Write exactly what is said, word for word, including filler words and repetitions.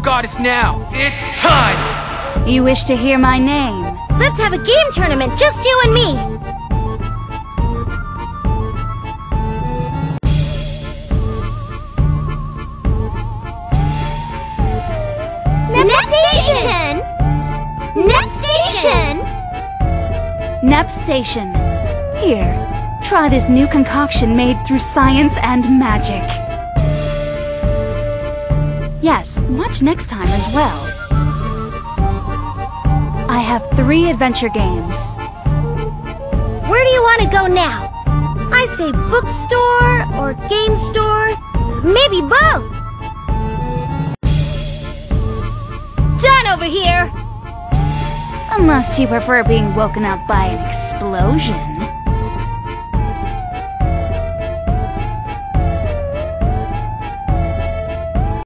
goddess now. It's time! You wish to hear my name? Let's have a game tournament, just you and me! Nepstation! Nepstation! Nepstation. Here, try this new concoction made through science and magic. Yes, watch next time as well. I have three adventure games. Where do you want to go now? I say bookstore or game store. Maybe both. Done over here! Unless you prefer being woken up by an explosion.